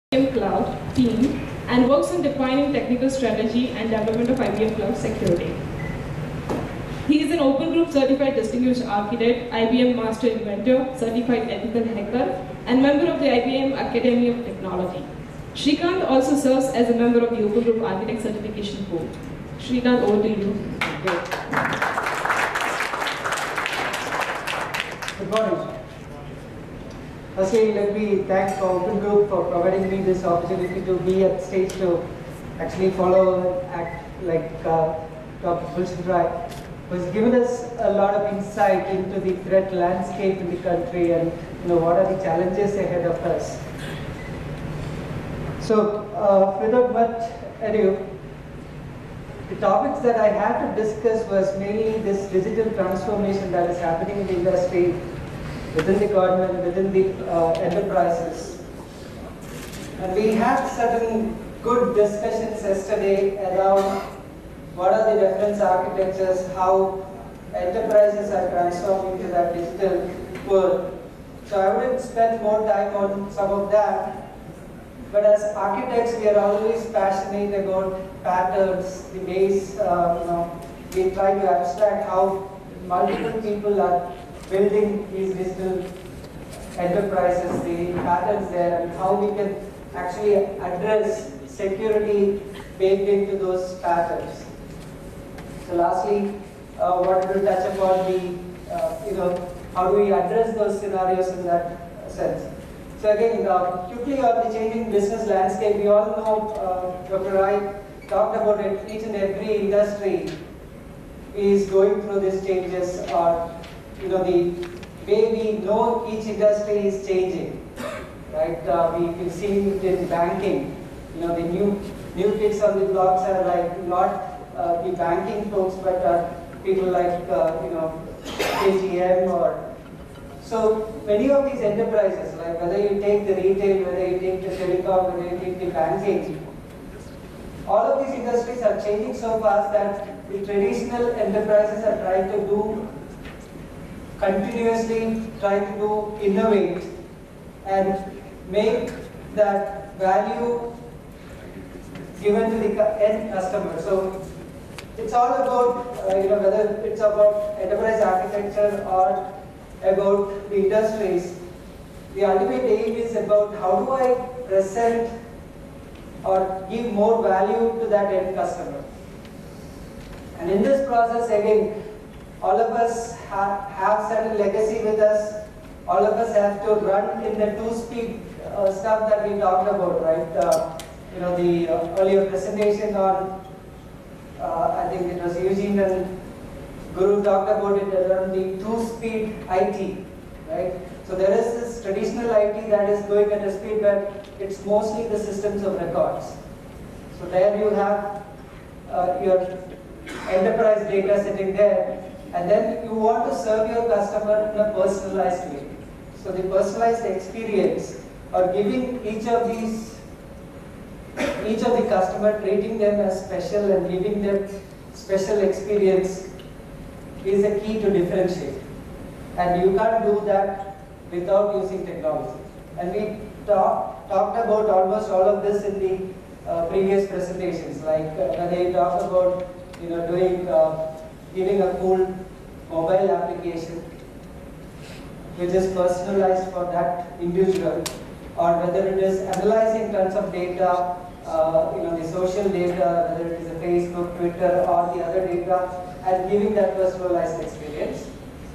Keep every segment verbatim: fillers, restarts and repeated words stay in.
I B M Cloud team and works on defining technical strategy and development of I B M Cloud Security. He is an Open Group Certified Distinguished Architect, I B M Master Inventor, Certified Ethical Hacker, and member of the I B M Academy of Technology. Sreekanth also serves as a member of the Open Group Architect Certification Board. Sreekanth, over to you. Good morning. Firstly, let me thank Open Group for providing me this opportunity to be at stage to actually follow and act like uh, Doctor Wilson Rai, who has given us a lot of insight into the threat landscape in the country and you know what are the challenges ahead of us. So, uh, without much ado, the topics that I had to discuss was mainly this digital transformation that is happening in the industry, within the government, within the uh, enterprises. And we had certain good discussions yesterday around what are the reference architectures, how enterprises are transforming to that digital world. So I wouldn't spend more time on some of that. But as architects, we are always passionate about patterns, the ways, uh, you know, we try to abstract how multiple people are building these digital enterprises, the patterns there, and how we can actually address security baked into those patterns. So lastly, uh, wanted to touch upon the, uh, you know, how do we address those scenarios in that sense. So again, uh, quickly on the changing business landscape, we all know, uh, Doctor Rai talked about it, each and every industry is going through these changes, or you know, the way we know each industry is changing, right? Uh, we can see it in banking. You know, the new new kids on the blocks are like not uh, the banking folks, but uh, people like uh, you know K G M or. So many of these enterprises, like whether you take the retail, whether you take the telecom, whether you take the banking, all of these industries are changing so fast that the traditional enterprises are trying to do continuously trying to do innovate and make that value given to the end customer. So it's all about uh, you know whether it's about enterprise architecture or about the industries. The ultimate aim is about how do I present or give more value to that end customer. And in this process, again, all of us have, have certain legacy with us. All of us have to run in the two-speed uh, stuff that we talked about, right? Uh, you know, the uh, earlier presentation on, uh, I think it was Eugene and Guru talked about it around the two-speed I T, right? So there is this traditional I T that is going at a speed, but it's mostly the systems of records. So there you have uh, your enterprise data sitting there. And then you want to serve your customer in a personalized way. So the personalized experience, or giving each of these, each of the customer, treating them as special and giving them special experience is a key to differentiate. And you can't do that without using technology. And we talk, talked about almost all of this in the uh, previous presentations, like uh, when they talked about you know doing uh, giving a cool mobile application which is personalized for that individual, or whether it is analyzing tons of data, uh, you know, the social data, whether it is a Facebook, Twitter, or the other data, and giving that personalized experience.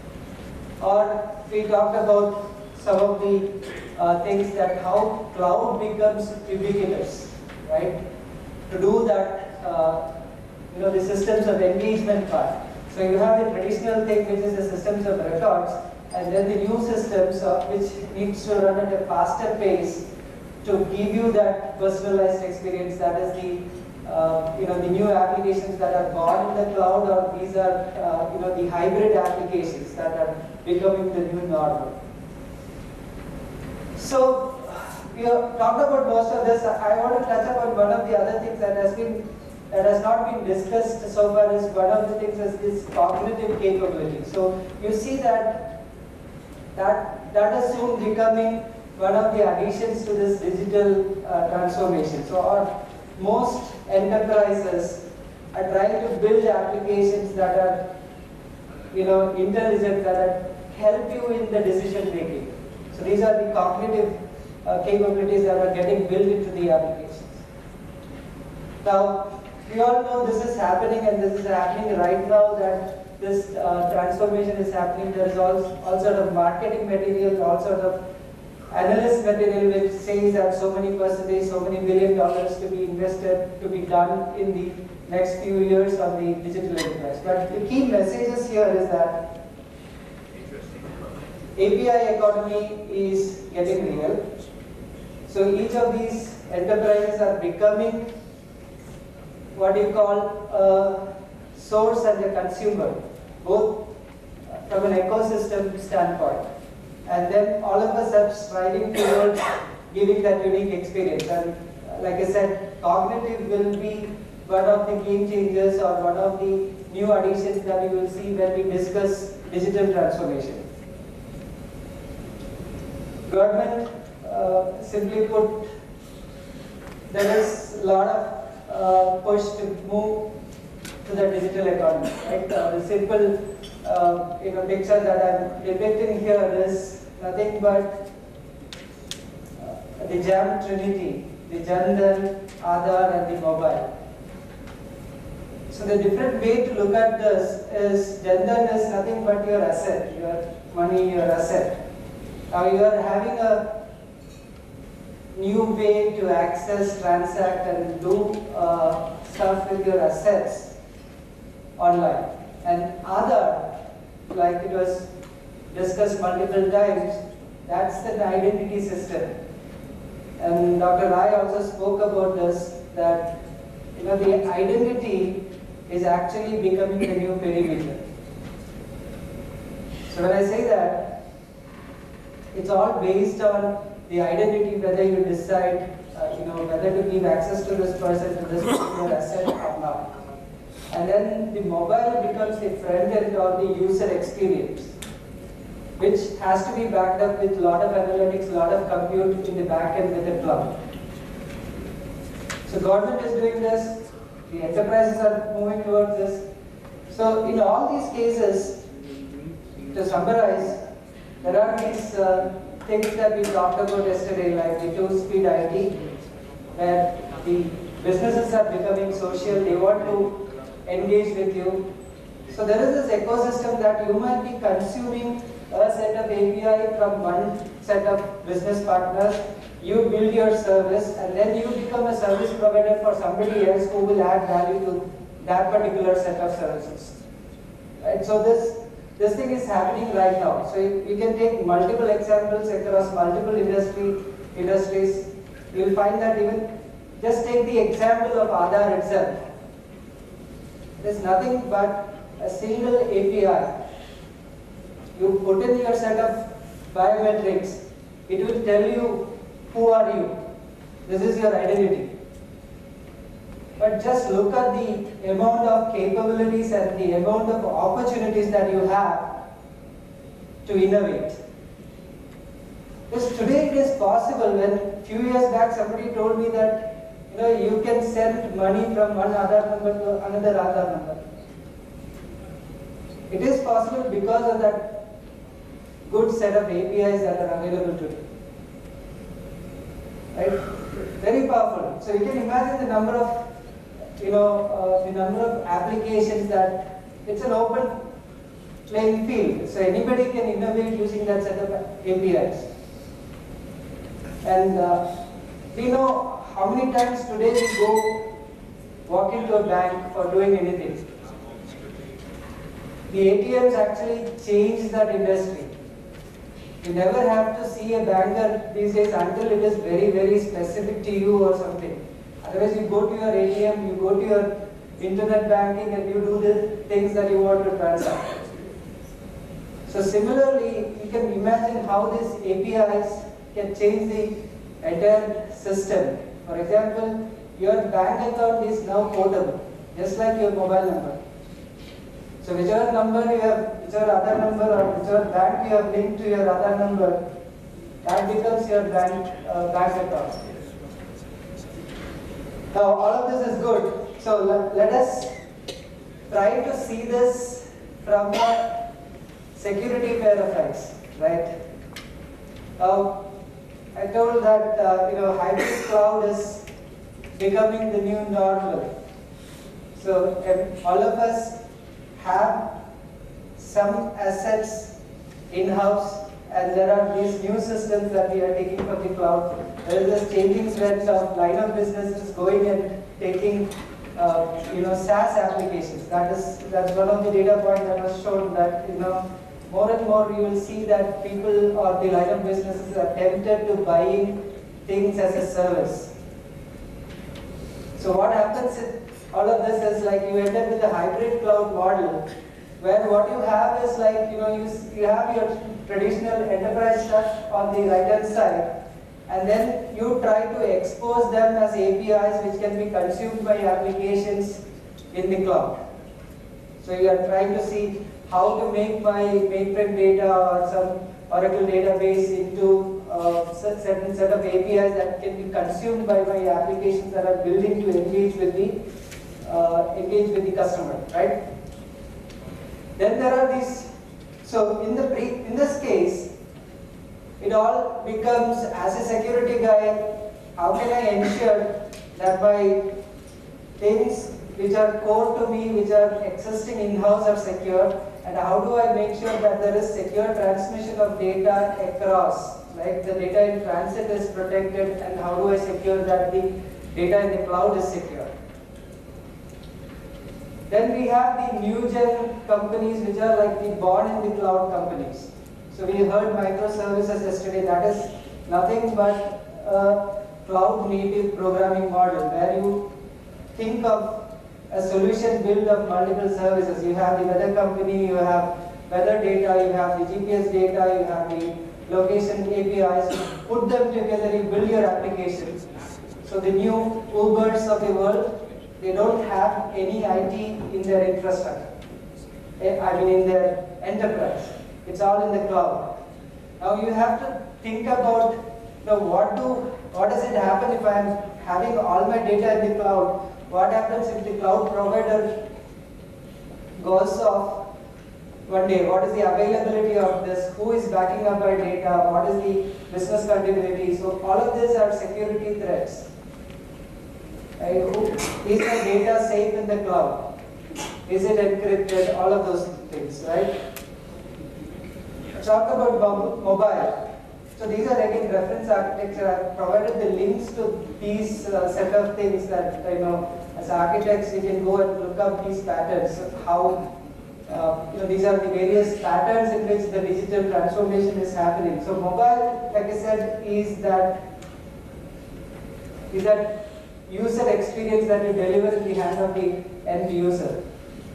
Or we talked about some of the uh, things that how cloud becomes ubiquitous, right? To do that, uh, you know, the systems of engagement part. So you have the traditional thing, which is the systems of records, and then the new systems uh, which needs to run at a faster pace to give you that personalized experience. That is the uh, you know the new applications that are born in the cloud, or these are uh, you know the hybrid applications that are becoming the new normal. So we have talked about most of this. I want to touch upon one of the other things that has been that has not been discussed so far. Is one of the things is this cognitive capability. So you see that that that is soon becoming one of the additions to this digital uh, transformation. So our, most enterprises are trying to build applications that are, you know, intelligent, that are, help you in the decision making. So these are the cognitive uh, capabilities that are getting built into the applications. Now, we all know this is happening, and this is happening right now, that this uh, transformation is happening. There is all, all sort of marketing material, all sort of analyst material which says that so many percentage, so many billion dollars to be invested, to be done in the next few years on the digital enterprise. But the key messages here is that A P I economy is getting real. So each of these enterprises are becoming what you call a source and a consumer, both from an ecosystem standpoint. And then all of us are striving towards giving that unique experience. And like I said, cognitive will be one of the game changers or one of the new additions that we will see when we discuss digital transformation. Government, uh, simply put, there is a lot of uh, push to move to the digital economy. Right? Uh, the simple uh, you know, picture that I'm depicting here is nothing but uh, the jam trinity, the Jan Dhan, Aadhaar, and the mobile. So the different way to look at this is Jan Dhan is nothing but your asset, your money, your asset. Now you are having a new way to access, transact, and do uh, stuff with your assets online. And Aadhaar, like it was discussed multiple times, that's the identity system. And Doctor Rai also spoke about this, that you know the identity is actually becoming the new perimeter. So when I say that, it's all based on the identity, whether you decide, uh, you know, whether to give access to this person, to this particular asset or not. And then the mobile becomes the front end or the user experience, which has to be backed up with a lot of analytics, a lot of compute in the back end with the cloud. So government is doing this, the enterprises are moving towards this. So in all these cases, to summarize, there are these uh, things that we talked about yesterday, like the two-speed I T, where the businesses are becoming social, they want to engage with you. So there is this ecosystem that you might be consuming a set of A P I from one set of business partners, you build your service, and then you become a service provider for somebody else who will add value to that particular set of services. Right? So this This thing is happening right now. So you, you can take multiple examples across multiple industry industries. You will find that even, just take the example of Aadhaar itself. It is nothing but a single A P I. You put in your set of biometrics, it will tell you who are you. This is your identity. But just look at the amount of capabilities and the amount of opportunities that you have to innovate. Because today it is possible. When a few years back somebody told me that you know you can send money from one Aadhaar number to another Aadhaar number. It is possible because of that good set of A P Is that are available today. Right? Very powerful. So you can imagine the number of you know, uh, the number of applications that, it's an open playing field. So anybody can innovate using that set of A P Is. And uh, we know how many times today we go walk into a bank for doing anything. The A T Ms actually changed that industry. You never have to see a banker these days until it is very, very specific to you or something. Otherwise, you go to your A T M, you go to your internet banking, and you do the things that you want to transact. So similarly, you can imagine how these A P Is can change the entire system. For example, your bank account is now portable, just like your mobile number. So whichever number you have, whichever other number or whichever bank you have linked to your other number, That becomes your bank, uh, bank account. Now, all of this is good. So let, let us try to see this from a security pair of eyes, right? Now, I told that uh, you know hybrid cloud is becoming the new normal. So if all of us have some assets in-house, and there are these new systems that we are taking from the cloud. There is this changing trend of line of businesses going and taking uh, you know SaaS applications. That is that's one of the data points that was shown, that you know more and more you will see that people or the line of businesses are tempted to buying things as a service. So what happens in all of this is like you end up with a hybrid cloud model, where what you have is like, you know, you, you have your traditional enterprise stuff on the right hand side, and then you try to expose them as A P Is which can be consumed by applications in the cloud. So you are trying to see how to make my mainframe data or some Oracle database into a certain set of A P Is that can be consumed by my applications that are building to engage with the uh, engage with the customer, right? Then there are these. So in the pre, in this case, it all becomes, as a security guy, how can I ensure that my things which are core to me, which are existing in-house, are secure, and how do I make sure that there is secure transmission of data across, like the data in transit is protected, and how do I secure that the data in the cloud is secure. Then we have the new gen companies which are like the born in the cloud companies. So we heard microservices yesterday. That is nothing but a cloud native programming model where you think of a solution built of multiple services. You have the weather company, you have weather data, you have the G P S data, you have the location A P Is. You put them together, you build your application. So the new Ubers of the world, they don't have any I T in their infrastructure, I mean in their enterprise. It's all in the cloud. Now you have to think about, you know, what do, what does it happen if I'm having all my data in the cloud? What happens if the cloud provider goes off one day? What is the availability of this? Who is backing up my data? What is the business continuity? So all of these are security threats. Right? Is the data safe in the cloud? Is it encrypted? All of those things, right? Talk about mobile. So these are again reference architecture. I've provided the links to these uh, set of things that, you know, as architects you can go and look up these patterns. How uh, you know, these are the various patterns in which the digital transformation is happening. So mobile, like I said, is that is that user experience that you deliver in the hand of the end user.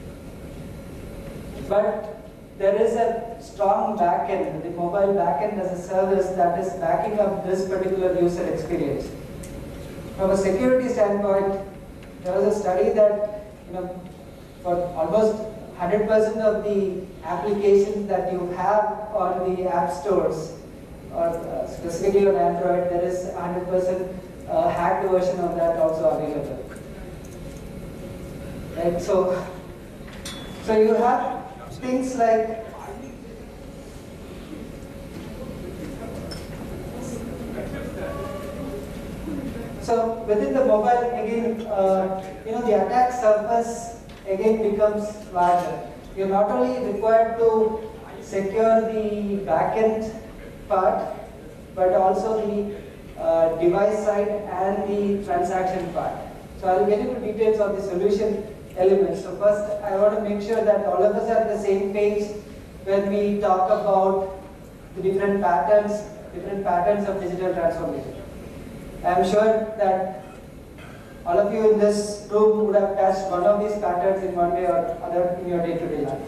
But there is a strong backend, the mobile backend as a service that is backing up this particular user experience. From a security standpoint, there was a study that, you know, for almost one hundred percent of the applications that you have on the app stores, or uh, specifically on Android, there is one hundred percent uh, hacked version of that also available. Right? So, so you have things like so within the mobile, again, uh, you know, the attack surface again becomes larger. You're not only required to secure the backend part, but also the uh, device side and the transaction part. So I'll get into details of the solution elements. So first, I want to make sure that all of us are on the same page when we talk about the different patterns, different patterns of digital transformation. I am sure that all of you in this room would have touched one of these patterns in one way or other in your day-to-day life.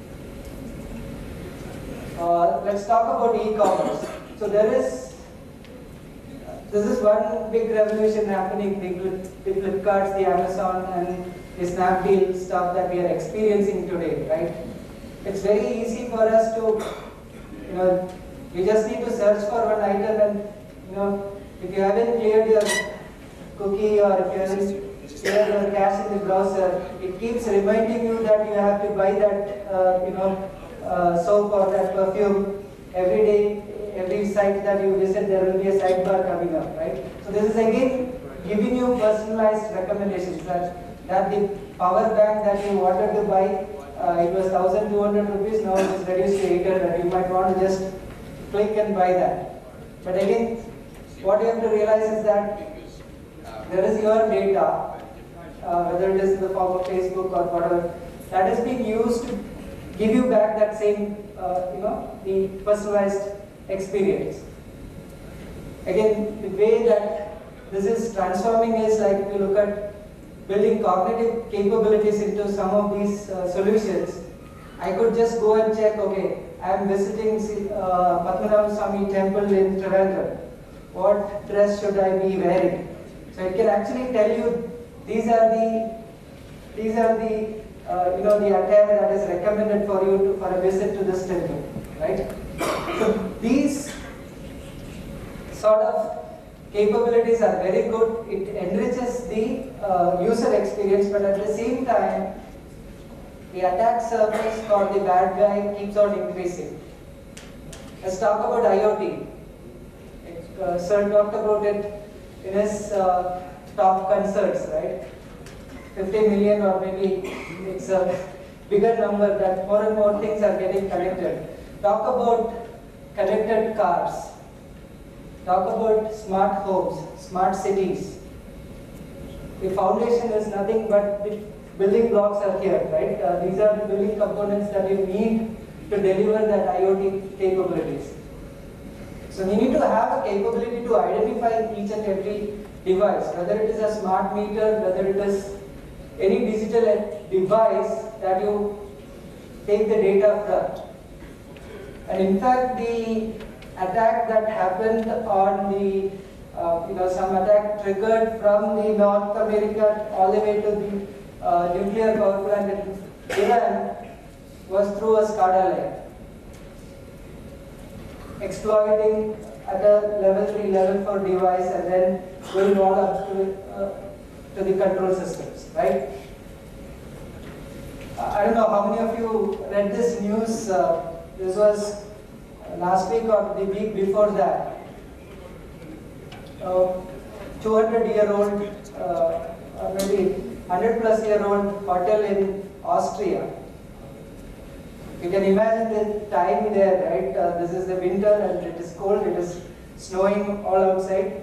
Uh, let's talk about e-commerce. So there is, this is one big revolution happening, the, the Flipkarts, the Amazon, and the Snapdeal stuff that we are experiencing today, right? It's very easy for us to, you know, You just need to search for one item, and you know, if you haven't cleared your cookie or if you haven't cleared your cache in the browser, it keeps reminding you that you have to buy that uh, you know uh, soap or that perfume every day. Every site that you visit, there will be a sidebar coming up, right? So this is again giving you personalized recommendations. That that the power bank that you wanted to buy, uh, it was one thousand two hundred rupees. Now it is reduced to eight hundred. You might want to just click and buy that. But again, what you have to realize is that there is your data, uh, whether it is in the form of Facebook or whatever, that is being used to give you back that same, uh, you know, the personalized experience. Again, the way that this is transforming is like if you look at building cognitive capabilities into some of these uh, solutions. I could just go and check, okay, I am visiting uh, Padmanabha Swami temple in Trivandrum. What dress should I be wearing? So it can actually tell you these are the these are the uh, you know the attire that is recommended for you to, for a visit to this temple, right? So these sort of capabilities are very good. It enriches the uh, user experience, but at the same time, the attack surface for the bad guy keeps on increasing. Let's talk about IoT. Uh, Sir talked about it in his uh, top concerts, right? fifty million, or maybe it's a bigger number, that more and more things are getting connected. Talk about connected cars. Talk about smart homes, smart cities. The foundation is nothing but the building blocks are here, right? Uh, these are the building components that you need to deliver that IoT capabilities. So you need to have a capability to identify each and every device, whether it is a smart meter, whether it is any digital device that you take the data from. And in fact, the attack that happened on the, uh, you know, some attack triggered from the North America all the way to the uh, nuclear power plant in Iran was through a SCADA layer, exploiting at a level three, level four device, and then going all up to, uh, to the control systems, right? I don't know how many of you read this news. Uh, this was last week or the week before that. Uh, two hundred year old, uh, or maybe one hundred plus year old hotel in Austria. You can imagine the time there, right? Uh, this is the winter and it is cold, it is snowing all outside.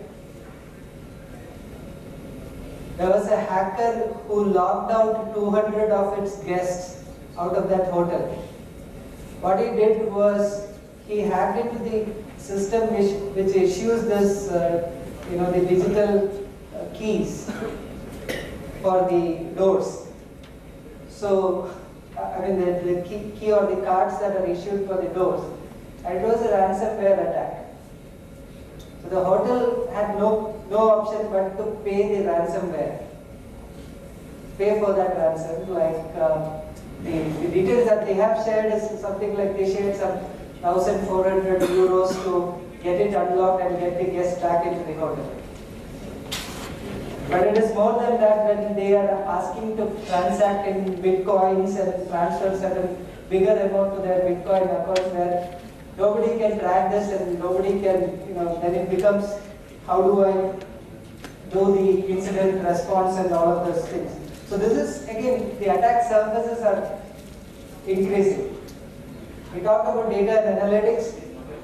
There was a hacker who locked out two hundred of its guests out of that hotel. What he did was he hacked into the system which, which issues this, uh, you know, the digital uh, keys for the doors. So, I mean, the, the key, key or the cards that are issued for the doors. And it was a ransomware attack. So the hotel had no, no option but to pay the ransomware. Pay for that ransom. Like uh, the, the details that they have shared is something like they shared some one thousand four hundred euros to get it unlocked and get the guests back into the hotel. But it is more than that when they are asking to transact in bitcoins and transfer certain bigger amount to their bitcoin accounts where nobody can track this and nobody can, you know, then it becomes how do I do the incident response and all of those things. So this is, again, the attack surfaces are increasing. We talked about data and analytics.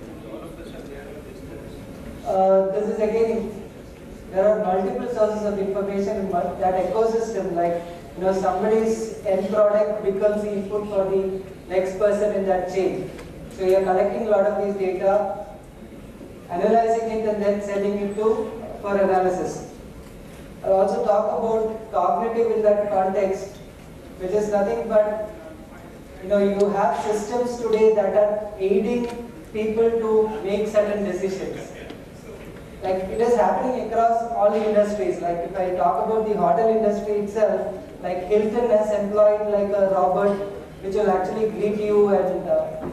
Uh, this is again, there are multiple sources of information in that ecosystem, like, you know, somebody's end product becomes the input for the next person in that chain. So you are collecting a lot of these data, analyzing it and then sending it to for analysis. I'll also talk about cognitive in that context, which is nothing but, you know, you have systems today that are aiding people to make certain decisions. Like it is happening across all the industries. Like if I talk about the hotel industry itself, like Hilton has employed like a robot which will actually greet you and uh,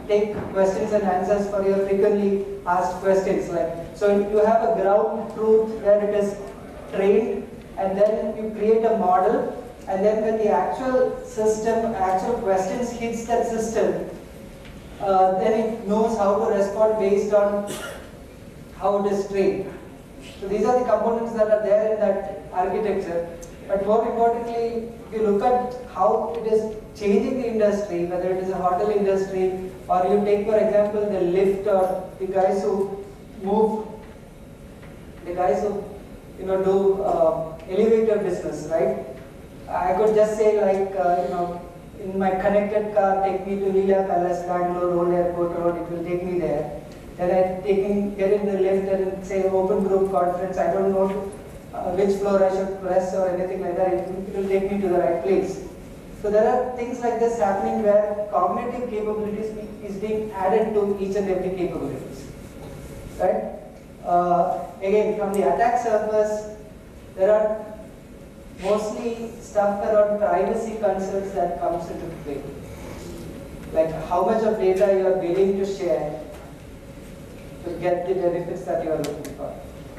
take questions and answers for your frequently asked questions. Like, so you have a ground truth where it is trained, and then you create a model, and then when the actual system, actual questions hits that system, uh, then it knows how to respond based on how it is trained. So these are the components that are there in that architecture. But more importantly, if you look at how it is changing the industry, whether it is a hotel industry, or you take, for example, the lift, or the guys who move, the guys who you know do uh, elevator business, right? I could just say, like, uh, you know, in my connected car, take me to Leela Palace, Bangalore, Road Airport Road, it will take me there. Then I taking, get in the lift and say open group conference, I don't know uh, which floor I should press or anything like that, it, it will take me to the right place. So there are things like this happening where cognitive capabilities is being added to each and every capabilities, right? Uh, again, from the attack surface, there are mostly stuff around privacy concerns that comes into play. Like how much of data you are willing to share to get the benefits that you are looking for.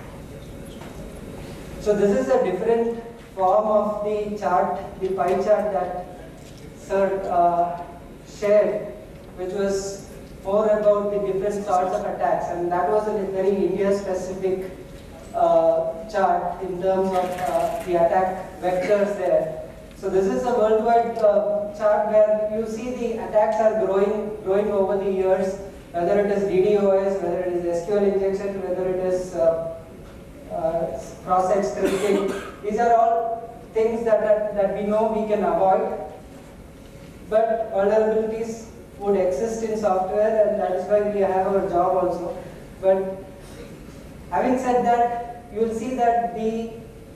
So this is a different form of the chart, the pie chart that Sir uh, shared, which was more about the different sorts of attacks, and that was a very India-specific uh, chart in terms of uh, the attack vectors there. So this is a worldwide uh, chart where you see the attacks are growing, growing over the years, whether it is D DoS, whether it is S Q L injection, whether it is uh, uh, cross-site scripting. These are all things that, are, that we know we can avoid, but vulnerabilities would exist in software, and that is why we have our job also. But having said that, you will see that the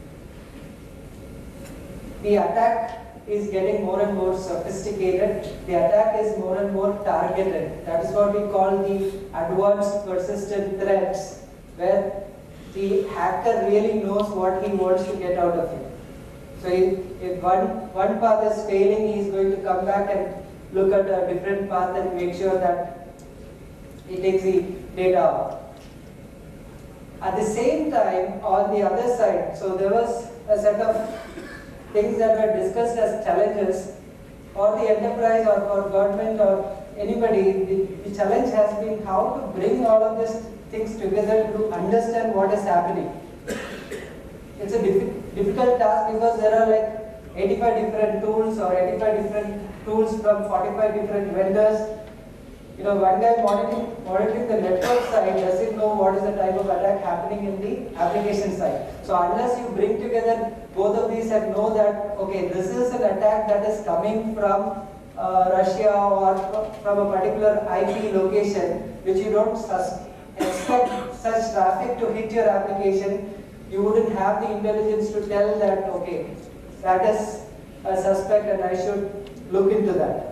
the attack is getting more and more sophisticated. The attack is more and more targeted. That is what we call the advanced persistent threats, where the hacker really knows what he wants to get out of you. So if, if one, one path is failing, he is going to come back and look at a different path and make sure that he takes the data out. At the same time, on the other side, so there was a set of things that were discussed as challenges for the enterprise or for government or anybody. The, the challenge has been how to bring all of these things together to understand what is happening. It's a diffi difficult task because there are like eighty-five different tools or eighty-five different tools from forty-five different vendors. You know, one guy monitoring, monitoring the network side doesn't know what is the type of attack happening in the application side. So unless you bring together both of these and know that, okay, this is an attack that is coming from uh, Russia or from a particular I P location, which you don't expect such traffic to hit your application, you wouldn't have the intelligence to tell that, okay, that is a suspect and I should look into that.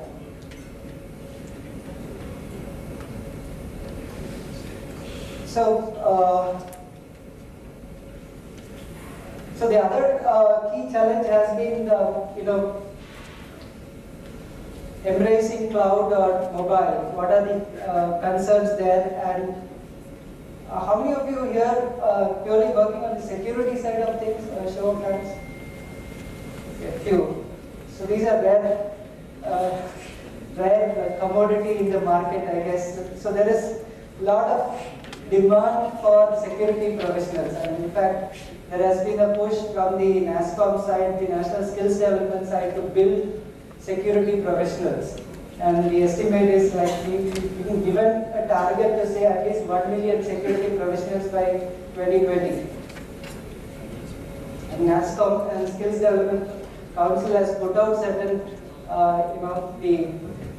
So, uh, so the other uh, key challenge has been, uh, you know, embracing cloud or mobile. What are the uh, concerns there, and uh, how many of you here uh, purely working on the security side of things? Uh, show of hands. A few. So these are rare, uh, rare commodity in the market, I guess. So there is a lot of demand for security professionals, and in fact there has been a push from the NASSCOM side, the National Skills Development side, to build security professionals, and the estimate is like we, we can given a target to say at least one million security professionals by twenty twenty. And NASSCOM and Skills Development Council has put out certain uh, you know the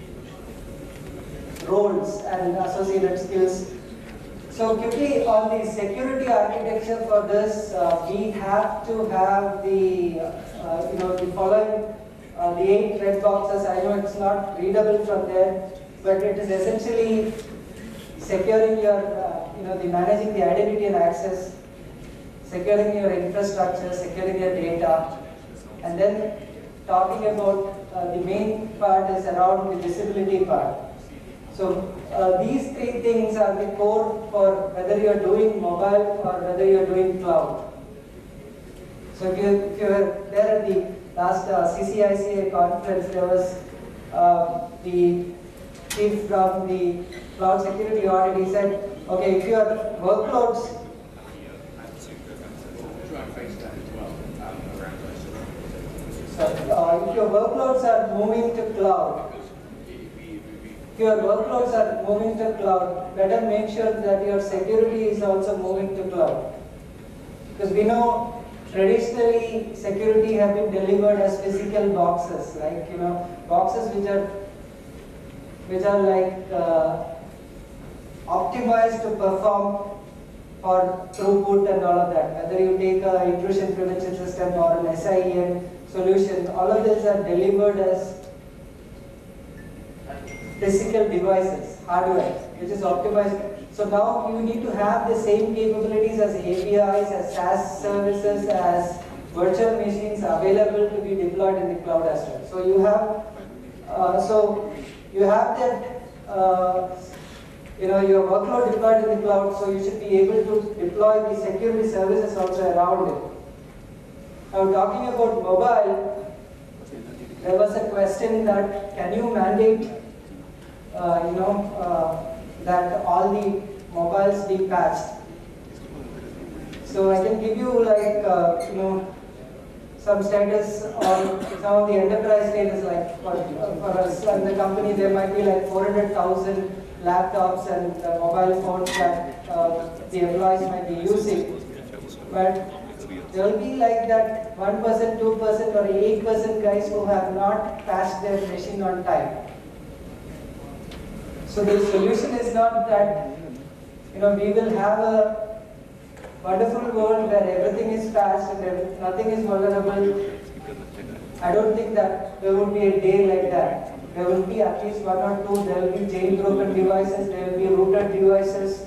roles and associated skills. So quickly on the security architecture for this, uh, we have to have the, uh, you know, the following, uh, the eight red boxes. I know it's not readable from there, but it is essentially securing your, uh, you know, the managing the identity and access, securing your infrastructure, securing your data, and then talking about uh, the main part is around the visibility part. So uh, these three things are the core for whether you are doing mobile or whether you are doing cloud. So if you, if you were there at the last uh, C C I C A conference, there was uh, the chief from the Cloud Security audit. He said, okay, if your workloads so, uh, if your workloads are moving to cloud, if your workloads are moving to cloud, better make sure that your security is also moving to cloud. Because we know traditionally security have been delivered as physical boxes, like you know boxes which are which are like uh, optimized to perform for throughput and all of that. Whether you take a intrusion prevention system or an S I E M solution, all of these are delivered as physical devices, hardware, which is optimized. So now you need to have the same capabilities as A P Is, as SaaS services, as virtual machines available to be deployed in the cloud as well. So you have, uh, so you have that, uh, you know, your workload deployed in the cloud. So you should be able to deploy the security services also around it. Now talking about mobile, there was a question that can you mandate, uh, you know, uh, that all the mobiles be patched. So I can give you like, uh, you know, some status on some of the enterprise status, like for, for us in the company there might be like four hundred thousand laptops and uh, mobile phones that uh, the employees might be using. But there will be like that one percent, two percent or eight percent guys who have not patched their machine on time. So the solution is not that, you know, we will have a wonderful world where everything is patched and nothing is vulnerable. I don't think that there would be a day like that. There will be at least one or two, there will be jailbroken devices, there will be rooted devices.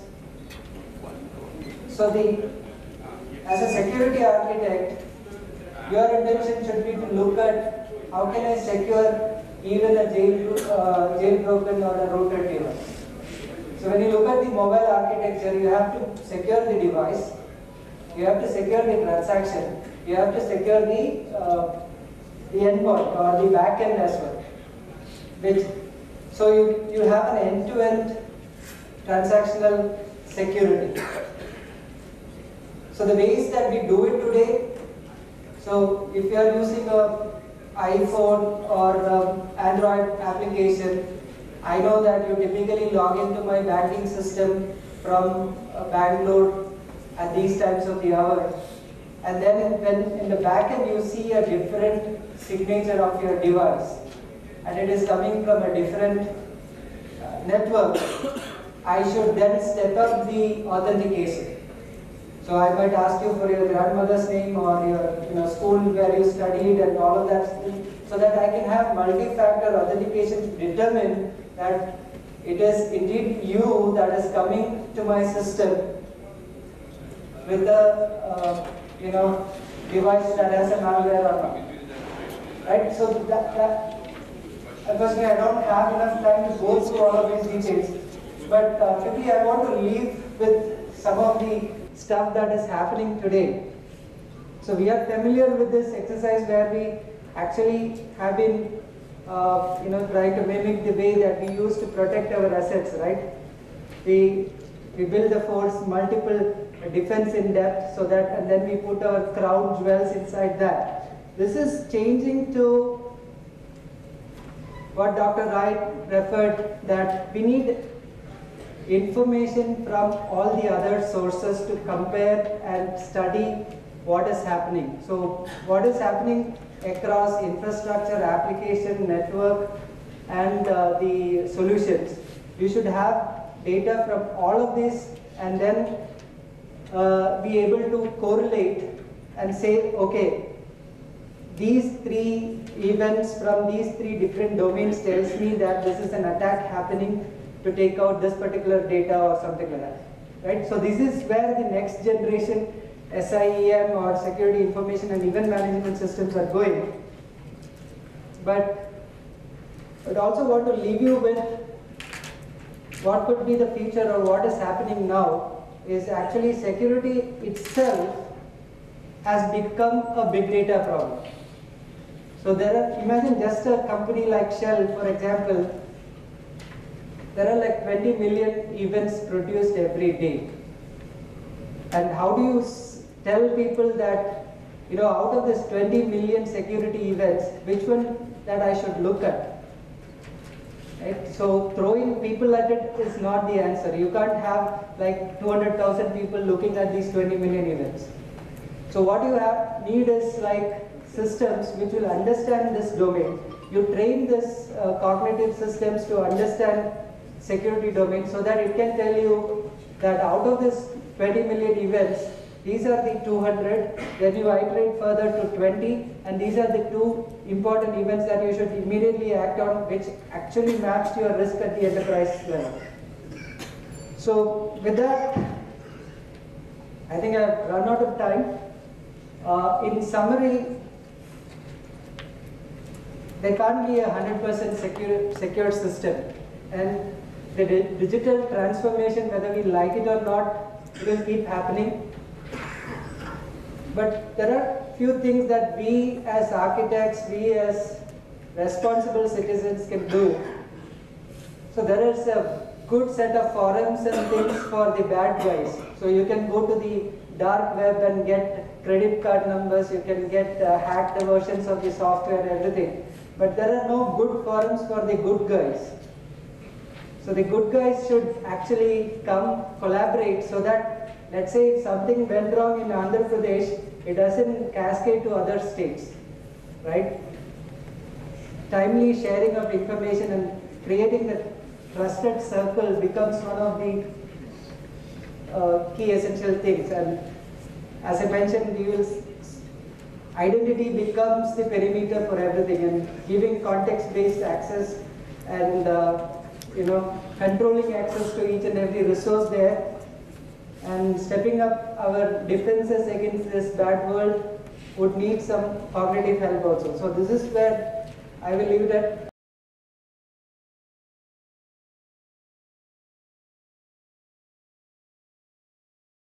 So the, as a security architect, your intention should be to look at how can I secure even a jail, uh, jailbroken or a rooted device. So when you look at the mobile architecture, you have to secure the device, you have to secure the transaction, you have to secure the, uh, the endpoint or the backend as well. Which, so you, you have an end-to-end transactional security. So the ways that we do it today, so if you are using a iPhone or um, Android application, I know that you typically log into my banking system from uh, Bangalore at these times of the hour. And then when in the backend you see a different signature of your device and it is coming from a different uh, network, I should then step up the authentication. So I might ask you for your grandmother's name or your you know, school where you studied and all of that, so that I can have multi-factor authentication to determine that it is indeed you that is coming to my system with a uh, you know device that has a malware or not. Right? So that, that unfortunately I don't have enough time to go through all of these details. But uh, quickly I want to leave with some of the stuff that is happening today. So we are familiar with this exercise where we actually have been uh, you know, trying to mimic the way that we used to protect our assets, right? We, we build the force multiple defense in depth so that, and then we put our crown jewels inside that. This is changing to what Doctor Wright referred, that we need information from all the other sources to compare and study what is happening. So what is happening across infrastructure, application, network, and uh, the solutions. You should have data from all of this and then uh, be able to correlate and say, okay, these three events from these three different domains tells me that this is an attack happening to take out this particular data or something like that, right? So this is where the next generation S I E M or security information and event management systems are going. But I also want to leave you with what could be the future or what is happening now is actually security itself has become a big data problem. So there are, imagine just a company like Shell, for example, there are like twenty million events produced every day. And how do you tell people that, you know, out of this twenty million security events, which one that I should look at? Right? So throwing people at it is not the answer. You can't have like two hundred thousand people looking at these twenty million events. So what you have need is like systems which will understand this domain. You train this uh, cognitive systems to understand security domain so that it can tell you that out of this twenty million events, these are the two hundred, then you iterate further to twenty, and these are the two important events that you should immediately act on, which actually maps to your risk at the enterprise level. So with that, I think I've run out of time. Uh, in summary, there can't be a one hundred percent secure, secure system, and the di digital transformation, whether we like it or not, will keep happening. But there are few things that we as architects, we as responsible citizens can do. So there is a good set of forums and things for the bad guys. So you can go to the dark web and get credit card numbers, you can get uh, hacked versions of the software and everything. But there are no good forums for the good guys. So the good guys should actually come collaborate so that, let's say if something went wrong in Andhra Pradesh, it doesn't cascade to other states, right? Timely sharing of information and creating the trusted circle becomes one of the uh, key essential things. And as I mentioned, you will, identity becomes the perimeter for everything, and giving context-based access and uh, you know, controlling access to each and every resource there, and stepping up our defenses against this bad world would need some cognitive help also. So this is where I will leave it at.